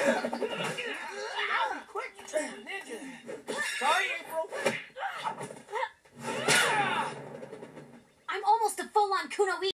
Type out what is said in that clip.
Quick, ninja. Sorry, April. I'm almost a full-on kuno